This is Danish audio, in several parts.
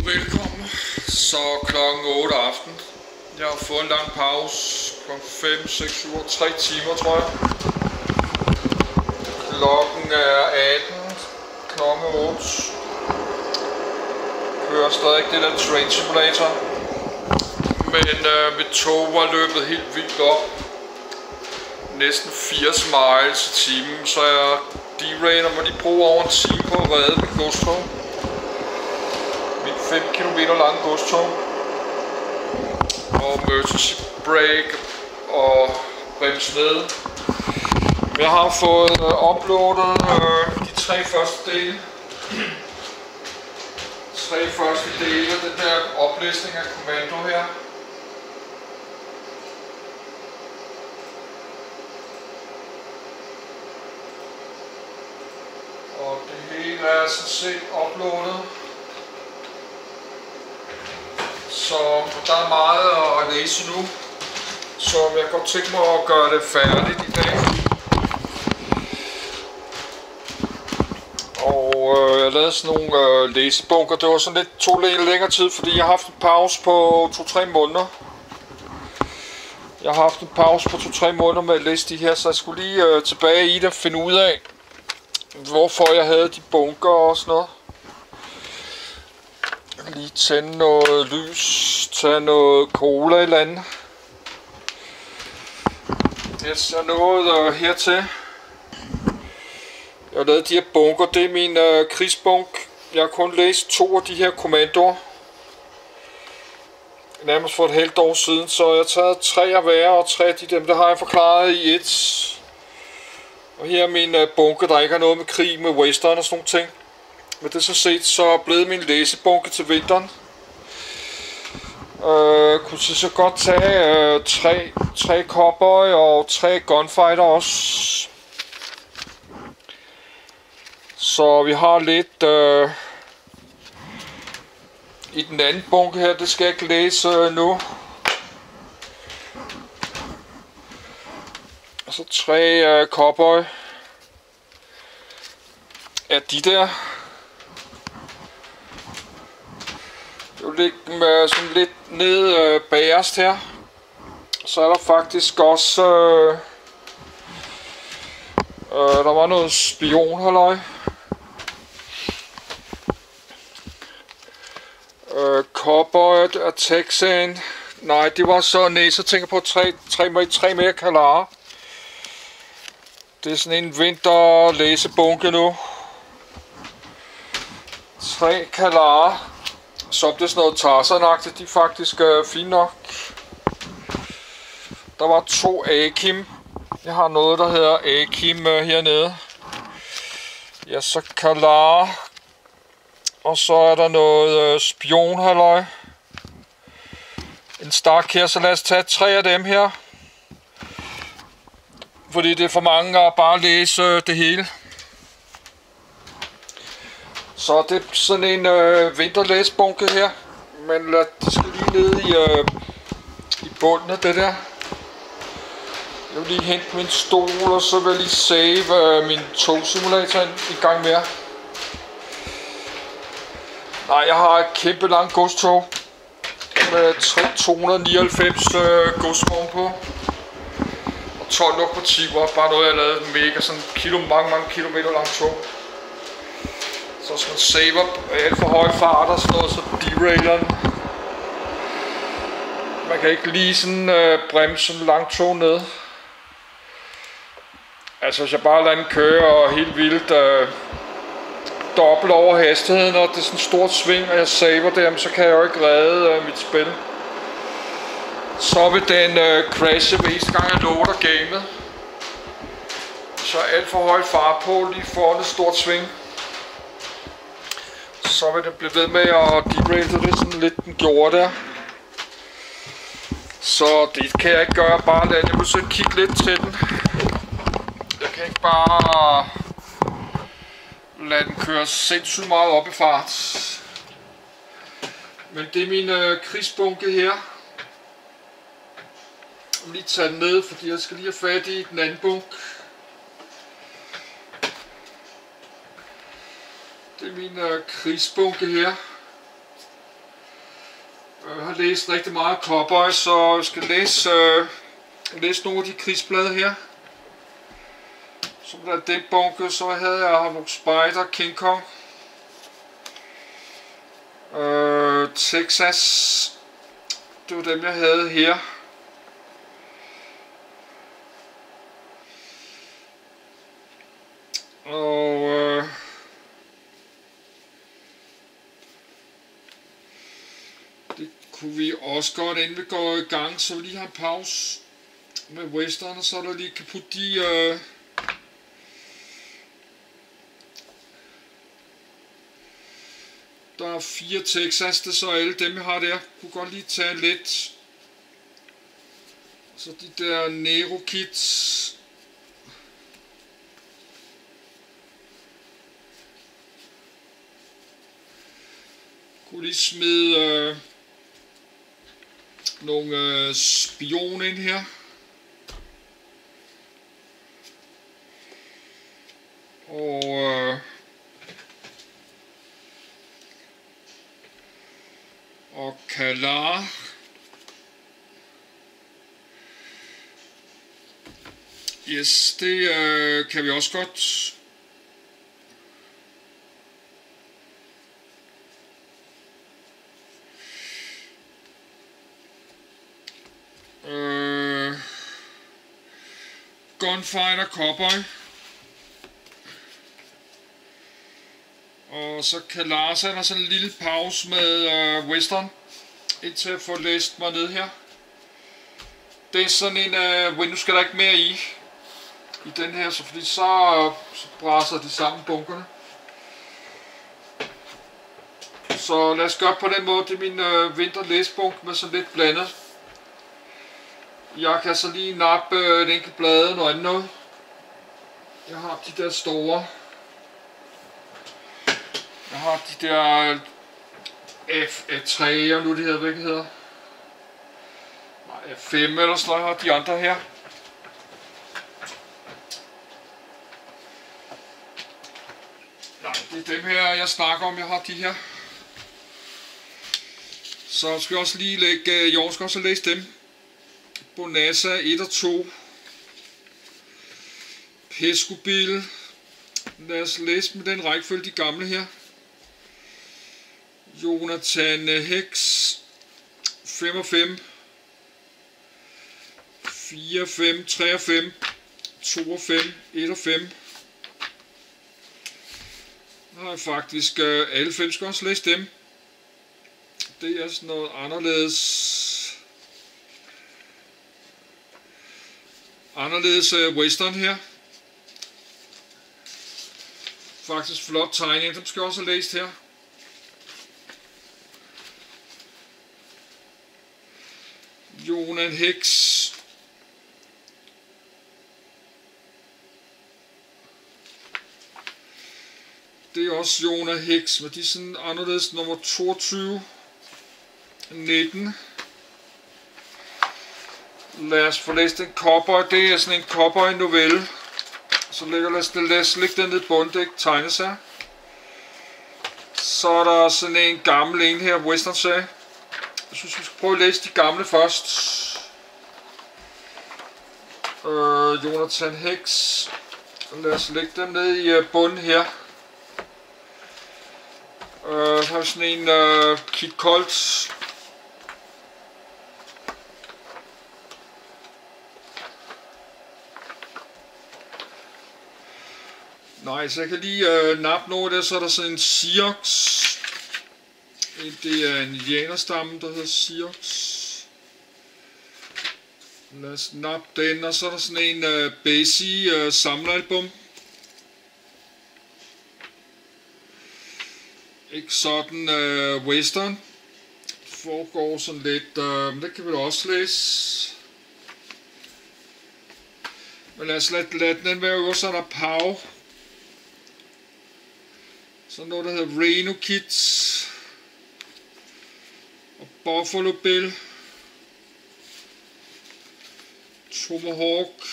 Velkommen. Så klokken 8 aften. Jeg har fået en lang pause. Klokken 5, 6, 7, 3 timer tror jeg. Klokken er 18. Klokken 8. Kører stadig det der Train Simulator. Men mit tog var løbet helt vildt op. Næsten 80 miles i timen, så jeg derailer må lige bruge over en time på at redde mit godstog. Mit 5 km lange godstog. Og emergency brake og bremse ned. Jeg har fået uploadet de tre første dele. Den der oplæsning af kommando her. Og det hele er sådan set uploadet. Så der er meget at læse nu. Så jeg kan godt tænke mig at gøre det færdigt i dag. Og jeg lavede sådan nogle læsebunker. Det var sådan lidt tog lidt længere tid, fordi jeg har haft en pause på 2-3 måneder. Jeg har haft en pause på 2-3 måneder med at læse de her, så jeg skulle lige tilbage i det og finde ud af, hvorfor jeg havde de bunker og sådan noget. Lige tænde noget lys, tage noget cola eller andet. Yes, jeg nåede hertil. Jeg har lavet de her bunker, det er min krigsbunk. Jeg har kun læst 2 af de her kommandoer. Nærmest for et halvt år siden, så jeg har taget 3 af hver, og 3 af dem, der har jeg forklaret i et. Og her er min bunke, der ikke har noget med krig, med western og sådan nogle ting. Men det er så set, så blevet min læsebunke til vinteren. Kunne så godt tage 3 cowboy og 3 gunfighter også. Så vi har lidt i den anden bunke her, det skal jeg ikke læse nu. Og så 3 cowboy. Ja, de der. Jeg vil lægge dem sådan lidt ned bagerst her. Så er der faktisk også der var noget spionhalløj. Cowboy og Texan. Nej, det var så så tænker på 3 mere Kalara. Det er sådan en vinterlæsebunke nu. 3 Kalara. Så det er sådan noget Tarzan-agtigt, de er faktisk fine nok. Der var 2 Akim. Jeg har noget, der hedder Akim hernede. Ja, så Kalara. Og så er der noget spionhalløj. En stak her, så lad os tage 3 af dem her. Fordi det er for mange at bare læse det hele. Så det er sådan en vinterlæsebunke her. Men det skal lige ned i bunden af det der. Jeg vil lige hente min stol, og så vil jeg lige save min togsimulator en gang mere. Nej, jeg har et kæmpe langt godstog med 299 godsvogn på. Og 12 lokomotiver, bare noget jeg lavede mega sådan mange kilometer langt tog. Så hvis man saver alt for høj fart og sådan noget, så derailer den. Man kan ikke lige sådan bremse en lang tog ned. Altså hvis jeg bare lader den køre helt vildt dobbelt over hastigheden, og det er sådan et stort sving, og jeg saver det, så kan jeg jo ikke redde mit spil. Så vil den crashe hver eneste gang jeg loader gamet. Så alt for høj fart på lige foran et stort sving. Så vil den blive ved med at derail, det er sådan lidt den gjorde der. Så det kan jeg ikke gøre, bare lade den. Jeg må så kigge lidt til den. Jeg kan ikke bare lade den køre sindssygt meget op i fart. Men det er min krigsbunke her. Jeg vil lige tage den ned, fordi jeg skal lige have fat i den anden bunk. Det er min krigsbunke her. Jeg har læst rigtig meget cowboy, så jeg skal læse nogle af de krigsblade her. Så der den bunke, så havde jeg Havok Spider, King Kong, Texas. Det var dem jeg havde her. Og det kunne vi også godt, inden vi går i gang, så vi lige har en pause med western, så der lige kan putte de der er 4 Texas, det er så alle dem jeg har der. Kunne godt lige tage lidt. Så de der Nero Kits. Kunne lige smide nogle spion ind her. Og Kalar. Yes, det kan vi også godt. Gunfighter Cowboy. Og så kan Lars have sådan en lille pause med western, indtil jeg får læst mig ned her. Det er sådan en, nu skal der ikke mere i den her, så fordi så brænder de sammen bunkerne. Så lad os gøre på den måde. Det er min vinterlæsbunk med sådan lidt blandet. Jeg kan så lige nappe et enkelt blade, noget andet noget. Jeg har de der store. Jeg har de der F3, og nu det hedder, hvad det hedder. Nej, F5 eller sådan noget, jeg har de andre her. Nej, det er dem her, jeg snakker om, jeg har de her. Så skal jeg også lige lægge, jeg skal også læse dem. Bonassa 1 og 2. Pescobil. Lad os læse med den rækkefølge de gamle her. Jonathan Hex 5 og 5. 4 og 5, 3 og 5, 2 og 5, 1 og 5. Der har jeg faktisk alle 5, skal også læse dem. Det er sådan noget anderledes western her. Faktisk flot tegning, dem skal jeg også have læst her. Jonan Hex. Det er også Jonah Hex, men de er sådan anderledes. Nummer 22. 19. Lad os få læst en cowboy. Det er sådan en cowboy novelle. Så lad os lægge den ned i bunden, det ikke tegnes her. Så er der sådan en gammel en her, western serie. Jeg synes vi skal prøve at læse de gamle først. Jonathan Hex. Lad os lægge dem ned i bunden her. Har sådan en Kit Colt. Nej, så jeg kan lige nappe noget af det, så er der sådan en Sioux. Det er en indianerstamme, der hedder Sioux. Lad os nappe den, og så er der sådan en Basie samlealbum. Ikke sådan western. Foregår sådan lidt, men det kan vi da også læse. Men lad os lade den være øverst, så er der Pau. Så noget der hedder Reno Kids. Og Buffalo Bill. Tomahawk.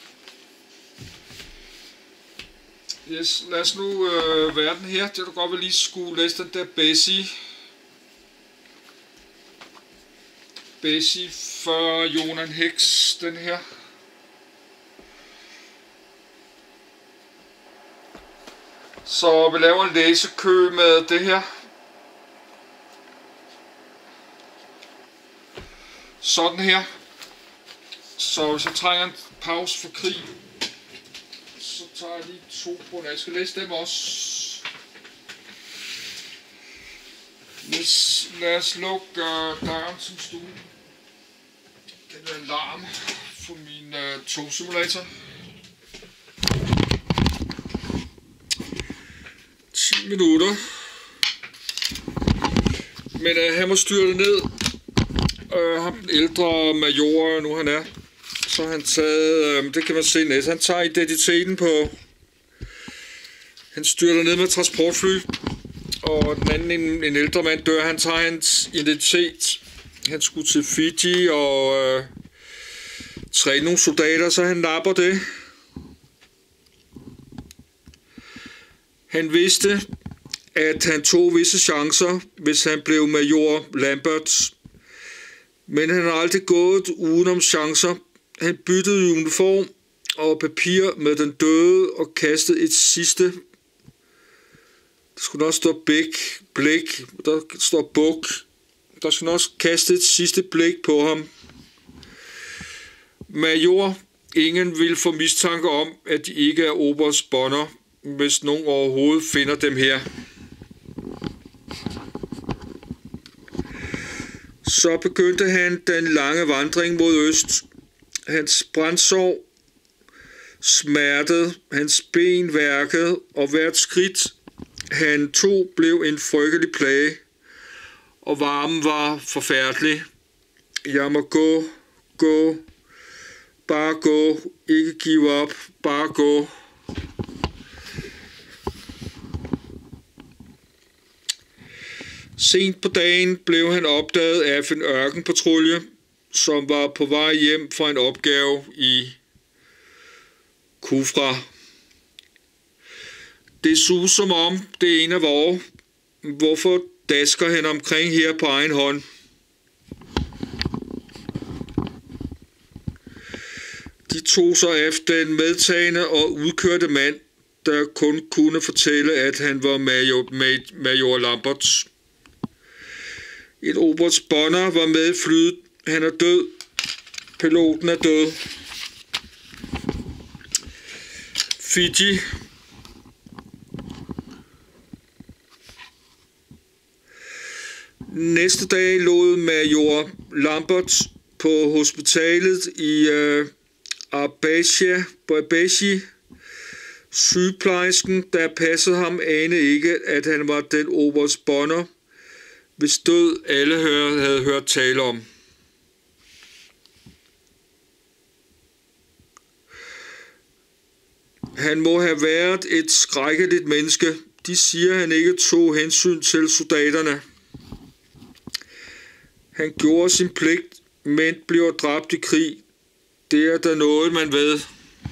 Yes, lad os nu være den her. Det er da godt, vi lige skulle læse den der Basie. Bessie for Jonan Hex, den her. Så vi laver en læsekø med det her. Sådan her. Så hvis jeg trænger en pause for krig, så tager jeg lige 2 på, jeg skal læse dem også. Lad os lukke døren til stuen. Den er alarm for min togsimulator. 10 minutter. Men han må styre det ned. Ham den ældre major, nu han er. Så har han taget, det kan man se næste. Han tager identiteten på. Han styrter ned med transportfly. Og den anden, en ældre mand, dør. Han tager hans identitet. Han skulle til Fiji og træne nogle soldater, så han napper det. Han vidste, at han tog visse chancer, hvis han blev major Lambert. Men han har aldrig gået udenom chancer. Han byttede uniform og papir med den døde og kastede et sidste. Der skulle også stå blik. Der står buk. Der skulle også kaste et sidste blik på ham. Major, ingen vil få mistanke om, at de ikke er oberst Bonner, hvis nogen overhovedet finder dem her. Så begyndte han den lange vandring mod øst. Hans brændsår smertede, hans ben værkede, og hvert skridt han tog blev en frygtelig plage, og varmen var forfærdelig. Jeg må gå, bare gå, ikke give op, bare gå. Sent på dagen blev han opdaget af en ørkenpatrulje, som var på vej hjem fra en opgave i Kufra. Det suger som om det er en af vore. Hvorfor dasker han omkring her på egen hånd? De tog sig efter den medtagende og udkørte mand, der kun kunne fortælle, at han var major Lambert. En oberst Bonner var med i flyet. Han er død. Piloten er død. Fiji. Næste dag lod major Lambert på hospitalet i Abashi. Sygeplejersken, der passede ham, anede ikke, at han var den oberst Bonner, hvis død alle havde hørt tale om. Han må have været et skrækkeligt menneske. De siger, han ikke tog hensyn til soldaterne. Han gjorde sin pligt, men blev dræbt i krig. Det er der noget, man ved.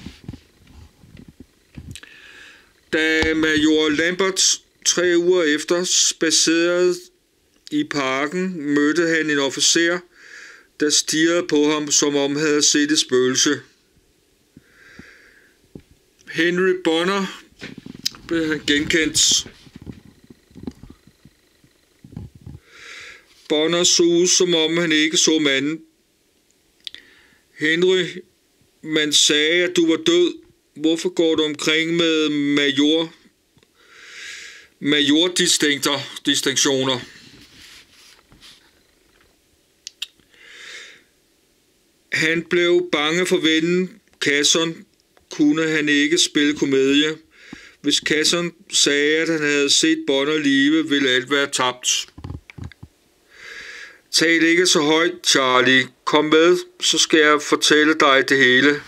Da major Lambert 3 uger efter spacerede i parken, mødte han en officer, der stirrede på ham, som om han havde set et spøgelse. Henry Bonner blev han genkendt. Bonner så ud, som om han ikke så manden. Henry, man sagde, at du var død. Hvorfor går du omkring med majordistinktioner? Han blev bange for vennen Casson. Kunne han ikke spille komedie? Hvis Casson sagde, at han havde set Bonner live, ville alt være tabt. Tal ikke så højt, Charlie. Kom med, så skal jeg fortælle dig det hele.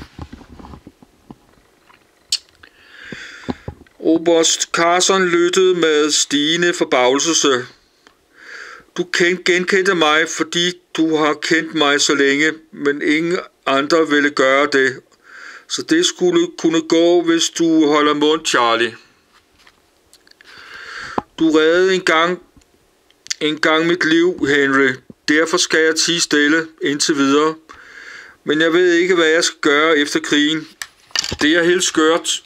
Oberst Carson lyttede med stigende forbavselse. Du genkendte mig, fordi du har kendt mig så længe, men ingen andre ville gøre det. Så det skulle kunne gå, hvis du holder mund, Charlie. Du reddede en gang mit liv, Henry. derfor skal jeg tie stille indtil videre. Men jeg ved ikke, hvad jeg skal gøre efter krigen. Det er helt skørt.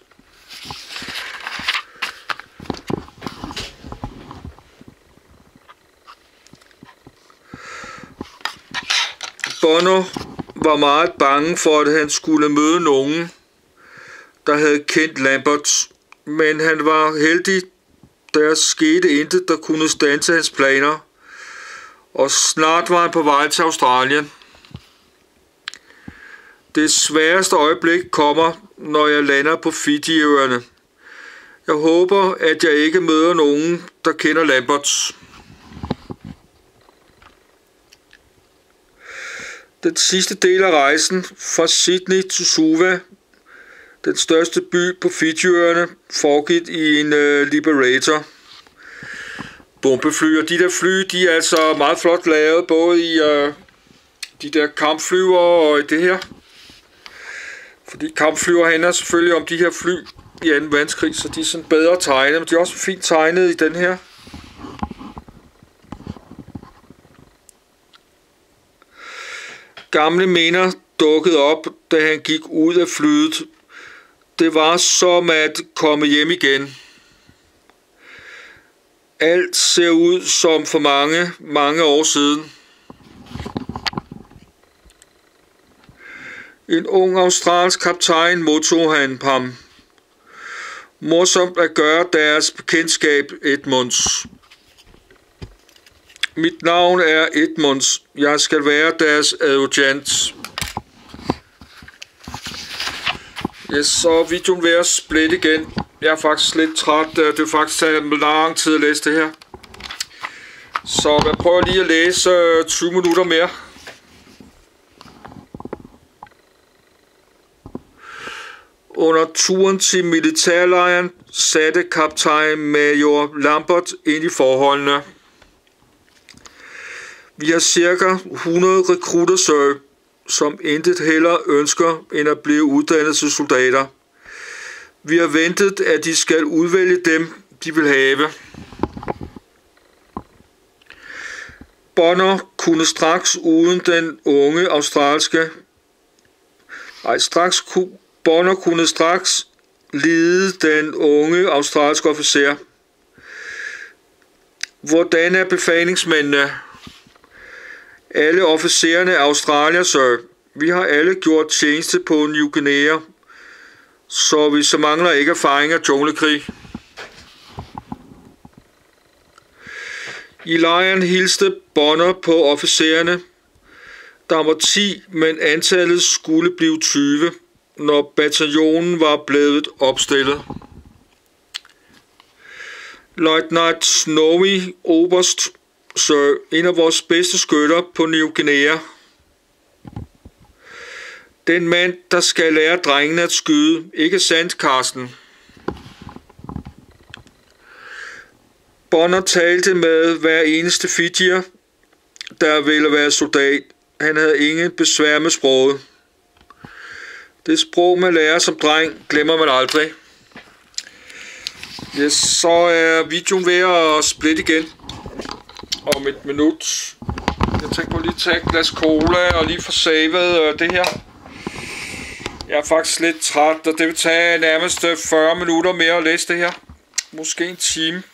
Bonner var meget bange for, at han skulle møde nogen, der havde kendt Lambert, men han var heldig. Der skete intet, der kunne standse hans planer, og snart var han på vej til Australien. Det sværeste øjeblik kommer, når jeg lander på Fiji-øerne. Jeg håber, at jeg ikke møder nogen, der kender Lambert. Den sidste del af rejsen fra Sydney til Suva, den største by på Fiji-øerne, foregik i en Liberator bombefly. Og de der fly, de er altså meget flot lavet, både i de der kampflyver og i det her. Fordi kampflyver handler selvfølgelig om de her fly i 2. verdenskrig, så de er sådan bedre tegnet, men de er også fint tegnet i den her. Gamle minder dukkede op, da han gik ud af flyet. Det var som at komme hjem igen. Alt ser ud som for mange år siden. En ung australsk kaptajn modtog han ham. Morsomt at gøre deres bekendtskab, Edmunds. Mit navn er Edmunds. Jeg skal være deres adjutant. Yes, så videoen ved at splitte igen. Jeg er faktisk lidt træt. Det er faktisk taget lang tid at læse det her. Så jeg prøver lige at læse 20 minutter mere. Under turen til militærlejren satte kaptajn Major Lambert ind i forholdene. Vi har cirka 100 rekrutter, sir, som intet heller ønsker end at blive uddannet til soldater. Vi har ventet, at de skal udvælge dem, de vil have. Bonner kunne straks uden den unge australske... Bonner kunne straks lide den unge australske officer. Hvordan er befalingsmændene? Alle officererne er australier, sir. Vi har alle gjort tjeneste på New Guinea, så vi så mangler ikke erfaring af junglekrig. I lejren hilste Bonner på officererne. Der var 10, men antallet skulle blive 20, når bataljonen var blevet opstillet. Løjtnant Snowy Oberst, sir, en af vores bedste skytter på New Guinea. Den mand, der skal lære drengene at skyde, ikke sandt, Carsten? Bonner talte med hver eneste fijier, der ville være soldat. Han havde ingen besvær med sproget. Det sprog, man lærer som dreng, glemmer man aldrig. Yes, så er videoen ved at splitte igen om 1 minut. Jeg tænker på lige at tage et glas cola og lige få savet det her. Jeg er faktisk lidt træt, og det vil tage nærmest 40 minutter mere at læse det her. Måske en time.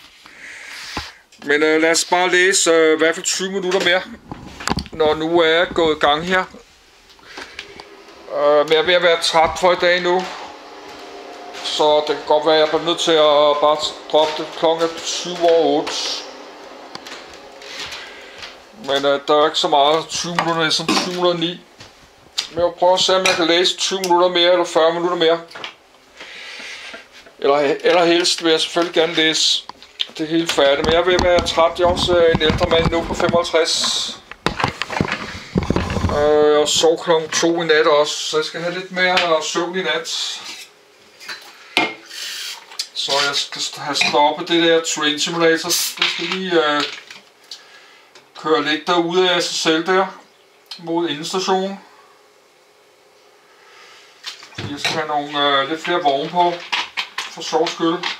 Men lad os bare læse i hvert fald 20 minutter mere, når nu er jeg gået i gang her. Men jeg er ved at være træt for i dag nu. Så det kan godt være, at jeg bliver nødt til at bare droppe det klokken 7:08. Men der er ikke så meget 20 minutter, det er sådan 709. Men jeg prøver at se, om jeg kan læse 20 minutter mere eller 40 minutter mere. Eller helst vil jeg selvfølgelig gerne læse det hele færdigt. Men jeg vil være træt. Jeg er også en ældre mand nu på 55. Jeg sov klokken 2 i nat også, så jeg skal have lidt mere søvn i nat. Så jeg skal have stoppet det der Train Simulator. Det skal lige køre lidt derude af sig selv der, mod endestationen. Jeg skal have nogle lidt flere vogne på, for sjovs skyld.